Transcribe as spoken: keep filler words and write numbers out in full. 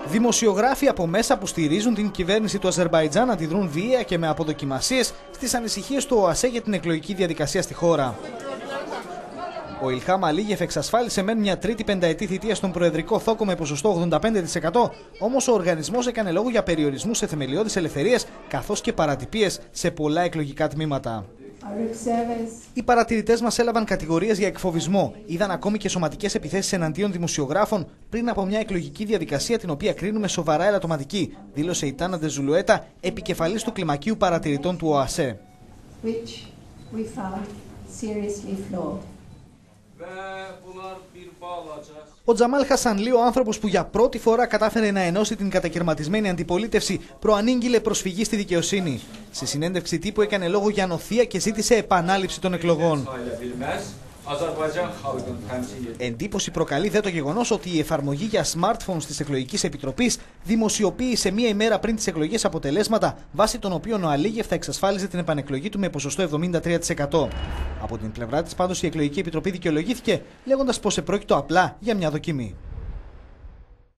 Δημοσιογράφοι από μέσα που στηρίζουν την κυβέρνηση του Αζερμπαϊτζάν αντιδρούν βία και με αποδοκιμασίες στις ανησυχίες του ΟΑΣΕ για την εκλογική διαδικασία στη χώρα. Ο Ιλχάμ Αλίγεφ εξασφάλισε μεν μια τρίτη πενταετή θητεία στον προεδρικό θόκο με ποσοστό ογδόντα πέντε τοις εκατό, όμως ο οργανισμός έκανε λόγο για περιορισμούς σε θεμελιώδεις ελευθερίες καθώς και παρατυπίες σε πολλά εκλογικά τμήματα. Οι παρατηρητές μας έλαβαν κατηγορίες για εκφοβισμό, είδαν ακόμη και σωματικές επιθέσεις εναντίον δημοσιογράφων πριν από μια εκλογική διαδικασία την οποία κρίνουμε σοβαρά ελαττωματική, δήλωσε η Τάνα Ντεζουλουέτα, επικεφαλής του κλιμακίου παρατηρητών του ΟΑΣΕ. Ο Τζαμάλ Χασανλή, ο άνθρωπος που για πρώτη φορά κατάφερε να ενώσει την κατακαιρματισμένη αντιπολίτευση, προανήγγειλε προσφυγή στη δικαιοσύνη. Σε συνέντευξη τύπου έκανε λόγο για νοθεία και ζήτησε επανάληψη των εκλογών. Εντύπωση προκαλεί δε το γεγονός ότι η εφαρμογή για smartphones της Εκλογικής Επιτροπής δημοσιοποίησε μία ημέρα πριν τις εκλογές αποτελέσματα, βάσει των οποίων ο Αλίγεφ θα εξασφάλιζε την επανεκλογή του με ποσοστό εβδομήντα τρία τοις εκατό. Από την πλευρά της πάντως η Εκλογική Επιτροπή δικαιολογήθηκε, λέγοντας πως επρόκειτο απλά για μια δοκιμή.